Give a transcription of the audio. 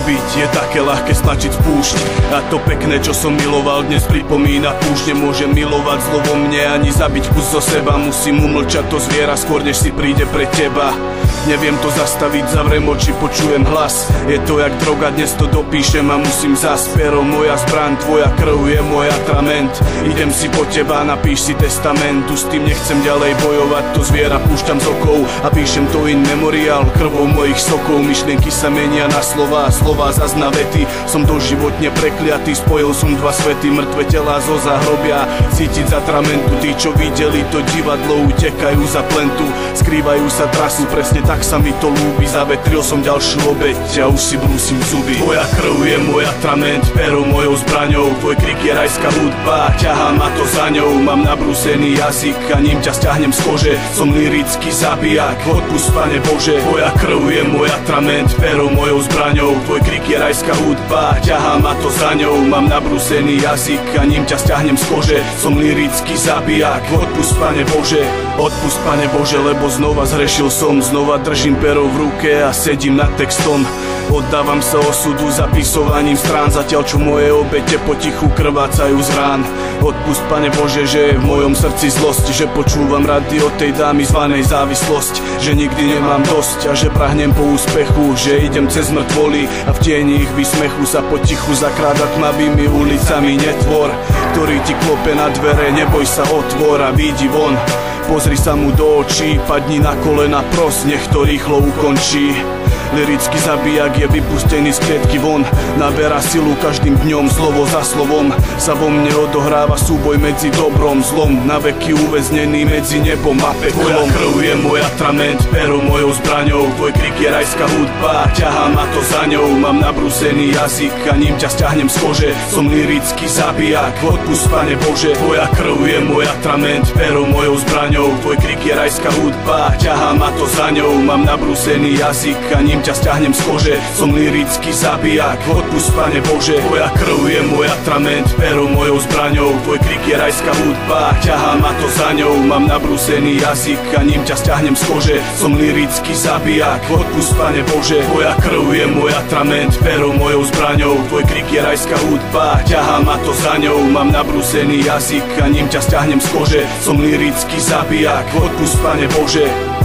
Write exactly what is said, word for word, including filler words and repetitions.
byť, je také ľahké stlačiť spúšť. A to pekné, čo som miloval, dnes pripomína púšť. Nemôžem milovať zlo vo mne, ani zabiť kus zo seba. Musím umlčať to zviera skôr, než si príde pre teba. Neviem to zastaviť, zavriem oči, počujem hlas. Je to jak droga, dnes to dopíšem a musím zas. Pero moja zbraň, tvoja krv je môj atrament. Idem si po teba, napíš si testament. Tu s tým nechcem ďalej bojovať, to zviera púšťam z okov a píšem to in memoriál krvou mojich sokov. Myšlienky sa menia na slova, slova zas na vety. Som doživotne prekliatý, spojil som dva svety. Mŕtve telá zo záhrobia, cítiť z atramentu. Tí, čo videli to divadlo, utekajú za plentu. Skrývajú sa trasu, presne tak sa mi to ľúbi. Zavetril som ďalšiu obeť a už si brúsim zuby. Tvoja krv je môj atrament, pero mojou zbraňou. Tvoj krik je rajská hudba, ťahá ma to za ňou. Mám nabrúsený jazyk a ním ťa stiahnem z kože. Som lyrický zabijak, odpusť Pane Bože. Tvoja krv je môj atrament, pero mojou zbraňou. Tvoj krik je rajská hudba, ťahá ma to za ňou. Mám nabrúsený jazyk a ním ťa stiahnem z kože. Som lyrický zabijak, odpusť Pane Bože. Odpusť Pane Bože, lebo znova zhrešil som. Znova držím pero v ruke a sedím nad textom. Oddávam sa osudu zapisovaním strán, zatiaľ čo moje obete potichu krvácajú z rán. Odpusť Pane Bože, že je v mojom srdci zlosť, že počúvam rady od tej dámy zvanej závislosť, že nikdy nemám dosť a že prahnem po úspechu, že idem cez mŕtvoly a v tieni ich výsmechu sa potichu zakráda tmavými ulicami netvor, ktorý ti klope na dvere. Neboj sa, otvor a vidí von. Pozri sa mu do očí, padni na kolena, pros, nech to rýchlo ukončí. Lyrický zabijak je vypustený z klietky von. Naberá silu každým dňom, slovo za slovom. Sa vo mne odohráva súboj medzi dobrom, zlom. Na veky uväznený medzi nebom a peklom. Tvoja krv je môj atrament, pero mojou zbraňou. Tvoj krik je rajská hudba, ťahá ma to za ňou. Mám nabrúsený jazyk a ním ťa stiahnem z kože. Som lyrický zabijak, odpusť Pane Bože. Tvoja krv je môj atrament, pero mojou zbraňou. Tvoj krik je rajská hudba, ťahá ma to za ňou. Mám nabrúsený jazyk a ním ťa stiahnem z kože. Som lyrický zabijak, odpusť Pane Bože. Tvoja krv je môj atrament, pero mojou zbraňou. Tvoj krik je rajská hudba, ťahá ma to za ňou. Mám nabrúsený jazyk a ním ťa stiahnem z kože. Som lyrický zabijak, odpusť Pane Bože. Tvoja krv je môj atrament, pero mojou zbraňou. Tvoj krik je rajská hudba, ťahá ma to za ňou. Mám nabrúsený jazyk a ním ťa stiahnem z kože. Som lyrický zabijak, odpusť Pane Bože.